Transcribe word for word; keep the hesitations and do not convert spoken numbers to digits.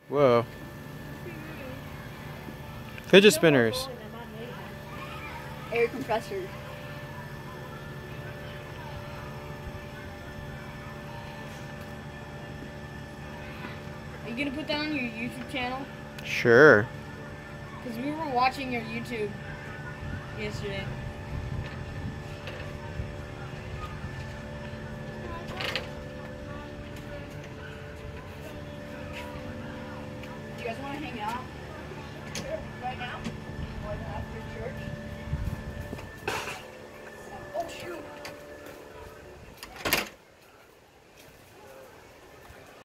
Whoa. Fidget spinners. Air compressor. Are you gonna put that on your YouTube channel? Sure. Because we were watching your YouTube yesterday.